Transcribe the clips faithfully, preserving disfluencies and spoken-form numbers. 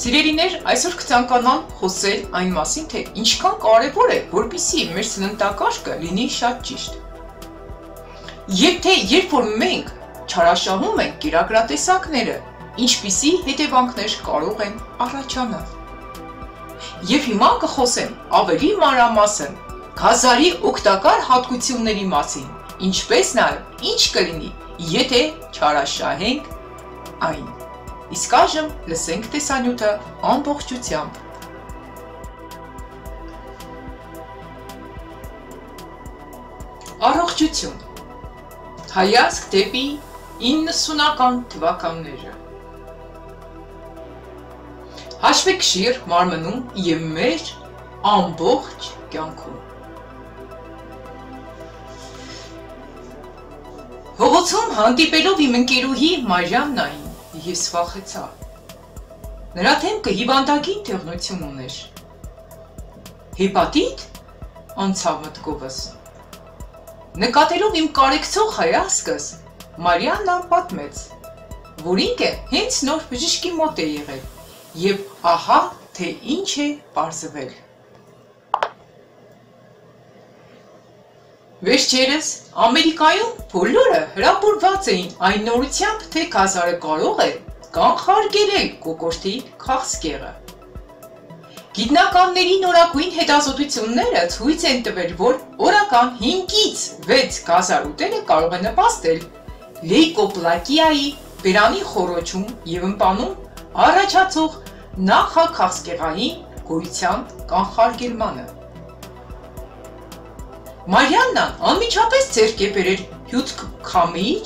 Սիրելիներ, այսօր կցանկանամ խոսել այն մասին, թե ինչքան կարևոր է, որպեսզի մեր սննդակարգը լինի շատ ճիշտ։ Եվ թե երբ որ մենք չարաշահում ենք կերակրատեսակները, ինչպիսի հետևանքներ կարող են առաջանալ։ Եվ հիմա կխոսեմ ավելի մանրամասն գազարի օգտակար հատկությունների մասին, ինչպես նաև ինչ կլինի, եթե չարաշահենք այն։ Իսկ այժմ լսենք տեսանյութը ամբողջությամբ։ Առողջություն։ Հայացք դեպի իննսունական թվականները։ Հաշվեկշիռ մարմնում և մեր ամբողջ կյանքում։ Հողոցում հանդիպելով իմ ընկերուհի Մարիաննային ես վախեցա։ Նրա դեմքը հիվանդագին թեղնություն ուներ։ Հեպատիտ, անցավ մտքովս։ Նկատելով իմ կարեկցող հայացքս, Մարիաննան պատմեց, որ ինքը հենց նոր բժշկի մոտ է եղել, և ահա թե ինչ է պարզվել։ Վերջերս Ամերիկայում բոլորը հրապուրված էին այն նորությամբ, թե գազարը կարող է կանխարգելել կոկորդի քաղցկեղը։ Գիտնականների նորագույն հետազոտությունները ցույց են տվել, որ օրական հինգից վեց գազար ուտելը կարող է նպաստել լեյկոպլակիայի բերանի խոռոչում և ընտանում առաջացող նախաքաղցկեղային գոյության կանխարգելմանը։ Մարիաննան անմիջապես ձեռք է բերել հյութքամիջ,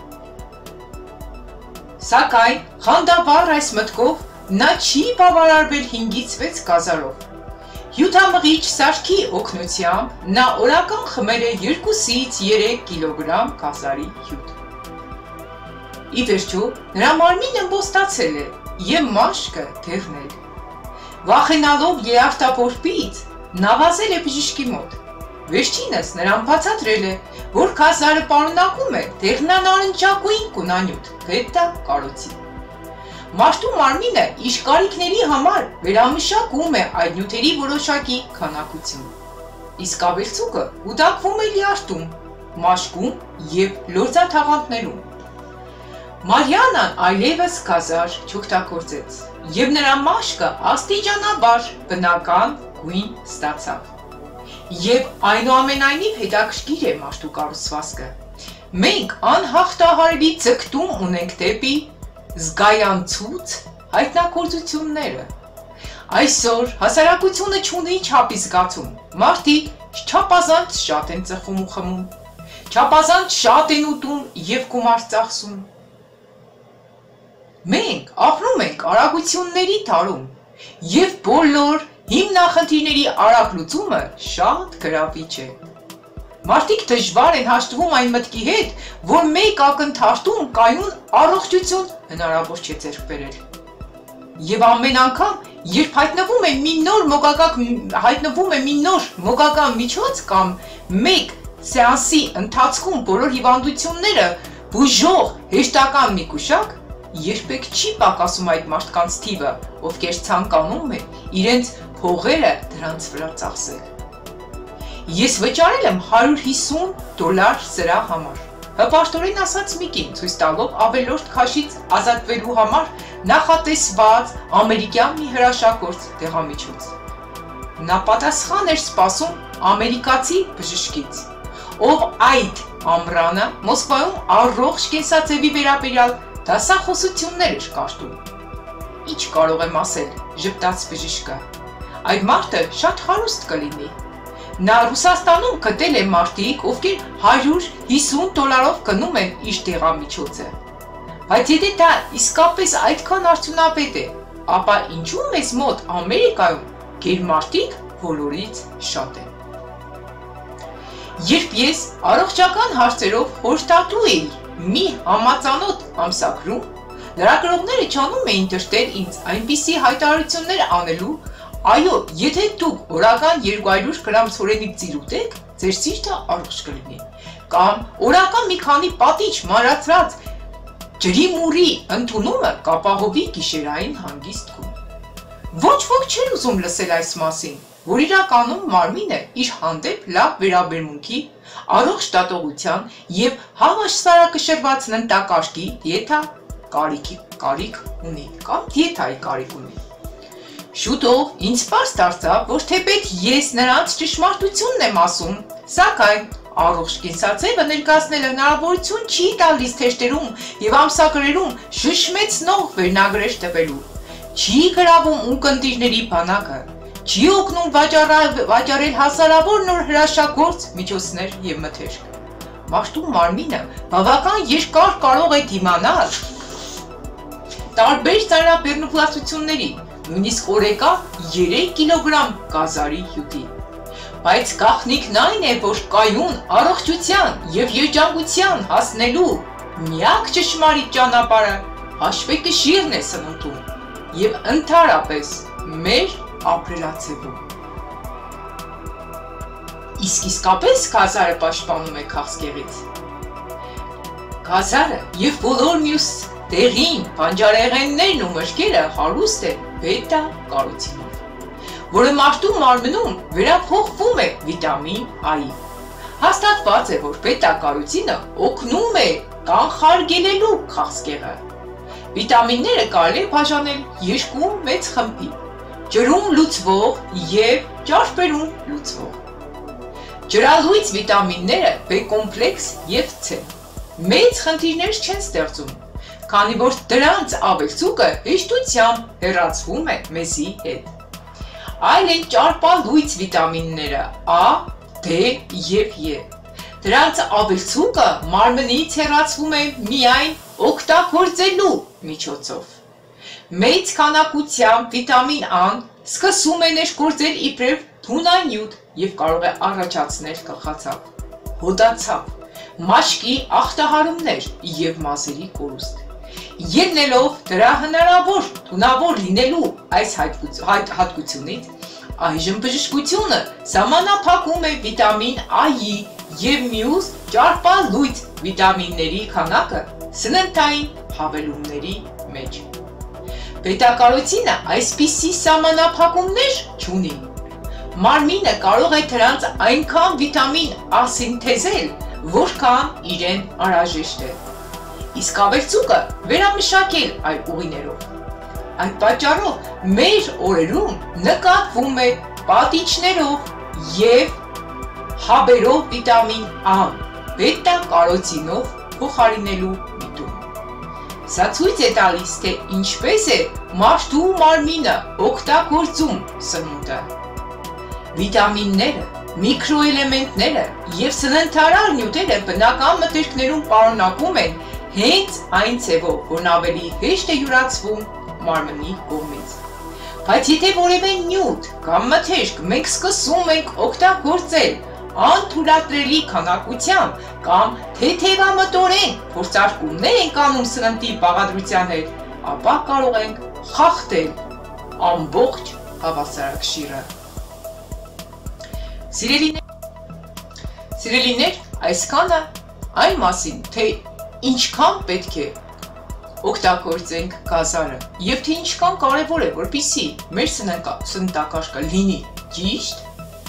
սակայն խանդավառ այս մտքով նա չի բավարարվել հինգից վեց գազարով։ Հյութամղիչ սարքի օգնությամբ նա օրական խմել է երկուսից երեք կիլոգրամ գազարի հյութ։ Ի վերջո, նրա մարմինը ըմբոստացել է և մաշկը դեղնել։ Վախենալով երաշտապորբից, նա վազել է բժշկի մոտ։ Վերջինս նրան բացատրել է, որ գազարը պարունակում է դեղնանարնջագույն կունանյութ, բետա կարոտին։ Մարդու մարմինը իր կարիքների համար վերամշակում է այդ նյութերի որոշակի քանակություն։ Իսկ ավելցուկը կուտակվում է լյարդում, մաշկում և լորձաթաղանթներում։ Մարիաննան այլևս գազար չօգտագործեց, և նրա մաշկը աստիճանաբար բնական գույն ստացավ։ Եվ այնուամենայնիվ հետաքրքիր է մարդու կառուցվածքը։ Մենք անհաղթահարելի ձգտում ունենք դեպի զգայանցուց հայտնագործությունները։ Այսօր հասարակությունը չունի չափի զգացում, մարդիկ չափազանց շատ են ծխում ու խմում, չափազանց շատ են ուտում և գումար ծախսում։ Մենք ապրում ենք արագությունների դարում, և բոլոր հիմնախնդիրների արագ լուծումը շատ գրավիչ է։ Մարդիկ դժվար են հաշտվում այն մտքի հետ, որ մեկ ակնթարթում կայուն առողջություն հնարավոր չէ ձեռք բերել։ Եվ ամեն անգամ, երբ հայտնվում է մի նոր մոգական հայտնվում է մի նոր մոգական միջոց կամ մեկ սեանսի ընթացքում բոլոր հիվանդությունները բուժող հեշտական մի գուշակ, երբեք չի պակասում այդ մարդկանց թիվը, ովքեր ցանկանում են իրենց փողերը դրանց վրա ծախսել։ Ես վճարել եմ հարյուր հիսուն դոլար սրա համար, հպարտորեն ասաց մի կին, ցույց տալով ավելորդ քաշից ազատվելու համար նախատեսված ամերիկյան մի հրաշագործ դեղամիջոց։ Նա պատասխան էր սպասում ամերիկացի բժշկից, ով այդ ամռանը Մոսկվայում առողջ կենսաձևի վերաբերյալ դասախոսություններ էր կարդում։ Ինչ կարող եմ ասել, ժպտաց բժիշկը, այդ մարդը շատ հարուստ կլինի։ Նա Ռուսաստանում գտել է մարդիկ, ովքեր հարյուր հիսուն դոլարով գնում են իր դեղամիջոցը։ Բայց եթե դա իսկապես այդքան արդյունավետ է, ապա ինչու մեզ մոտ Ամերիկայում գերմարտիկ բոլորից շատ են։ Երբ ես առողջական հարցերով խորհրդատու էի մի համածանոթ ամսագրում, լրագրողները չանում էին դրդել ինձ այնպիսի հայտարարություններ անելու, այո, եթե դուք օրական երկու հարյուր գրամ ցորենիկ ծիր ուտեք, ձեր սիրտը առողջ կլինի, կամ օրական մի քանի պատիճ մանրացրած ջրի մուրի ընդունումը կապահովի գիշերային հանգիստ գում։ Ոչ ոք չէր ուզում լսել այս մասին, որ իրականում մարմինը իր հանդեպ լավ վերաբերմունքի, առողջ դատողության և հավասարակշռված ննտակարգի դիեթա կարիքի կարիք ունի կամ դիեթայի կարիք ունի։ Շուտով ինձ պարզ դարձավ, որ թեպետ ես նրանց ճշմարտությունն եմ ասում, սակայն առողջ կենսաձևը ներկայացնելը հնարավորություն չի տալիս թեժտերում և ամսագրերում շշմեցնող վերնագրեր տվելու, չի գրավում ունկնդիրների բանակը, չի օգնում վաճառել հազարավոր նոր հրաշագործ միջոցներ և մթերք։ Մաշտու մարմինը բավական երկար կարող է դիմանալ տարբեր ծանրաբեռնվածությունների, նույնիսկ օրեկա երեք կիլոգրամ գազարի հյութի։ Բայց գաղտնիքն այն է, որ կայուն առողջության և երջանկության հասնելու միակ ճշմարիտ ճանապարհը հաշվեկշիռն է սնունդում և ընդհանրապես մեր ապրելաձևում։ Իսկ իսկապես գազարը պաշտպանում է քաղցկեղից։ Գազարը և բոլոր մյուս դեղին, բանջարեղեններն ու մրգերը հարուստ են բետա կարոտինով, որը մարդու մարմնում վերափոխվում է վիտամին A-ի։ Հաստատված է, որ բետա կարոտինը օգնում է կանխարգելելու քաղցկեղը։ Վիտամինները կարելի է բաժանել երկու մեծ խմբի՝ ջրում լուծվող և ճարպերում լուծվող։ Ջրալույծ վիտամինները B կոմպլեքս և C մեծ խնդիրներ չեն ստեղծում, քանի որ դրանց ավելցուկը հեշտությամբ հեռացվում է մեզի հետ։ Այլ են ճարպալույծ վիտամինները A, D և E։ Դրանց ավելցուկը մարմնից հեռացվում է միայն օգտագործելու միջոցով։ Մեծ քանակությամբ վիտամին A-ն սկսում է ներգործել իբրև թունանյութ և կարող է առաջացնել գլխացավ, հոդացավ, մաշկի ախտահարումներ և մազերի կորուստ։ Ելնելով դրա հնարավոր թունավոր լինելու այս հատկությունից, այժմ բժշկությունը սահմանափակում է վիտամին A-ի և մյուս ճարպալույծ վիտամինների քանակը սննդային հավելումների մեջ։ Բետա-կարոտինը այսպիսի սահմանափակումներ չունի։ Մարմինը կարող է դրանց այնքան վիտամին A սինթեզել, որքան իրեն անհրաժեշտ է, իսկ ավելցուկը վերամշակել այլ ուղիներով։ Այդ պատճառով մեր օրերում նկատվում է պատիճներով և հաբերով վիտամին A-ն բետա-կարոտինով փոխարինելու միտում։ Սա ցույց է տալիս, թե ինչպես է մարդու մարմինը օգտագործում սնունդը։ Վիտամինները, միկրոէլեմենտները և սննդարար նյութերը բնական մթերքներում պարունակում են հենց այն ձևով, որն ավելի հեշտ է յուրացվում մարմնի կողմից։ Բայց եթե որևէ նյութ կամ մթերք մենք սկսում ենք օգտագործել անթույլատրելի քանակությամբ կամ թեթևամտորեն փորձարկումներ ենք անում սննդի բաղադրության հետ, ապա կարող ենք խախտել ամբողջ հավասարակշիռը։ Սիրելիներ, այսքանը այն մասին, թե ինչքան պետք է օգտագործենք գազարը և թե ինչքան կարևոր է, որպեսզի մեր սննդակարգը լինի ճիշտ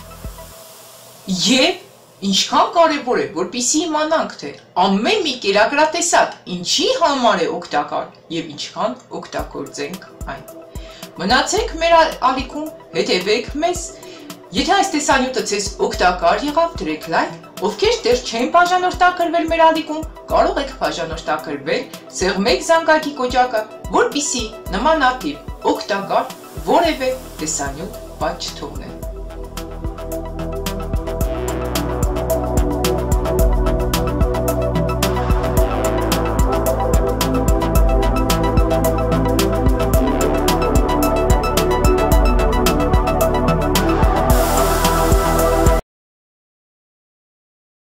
և ինչքան կարևոր է, որպեսզի իմանանք, թե ամեն մի կերակրատեսակ ինչի համար է օգտակար և ինչքան օգտագործենք այն։ Մնացեք մեր ալիքում, հետևեք մեզ։ Եթե այս տեսանյութը ձեզ օգտակար եղավ, դրեք լայք, ովքեր դեռ չեն բաժանորդագրվել մեր ալիքում, կարող եք բաժանորդագրվել, սեղմեք զանգակի կոճակը, որպեսզի նմանատիպ օգտակար որևէ տեսանյութ բաց չթողնեք։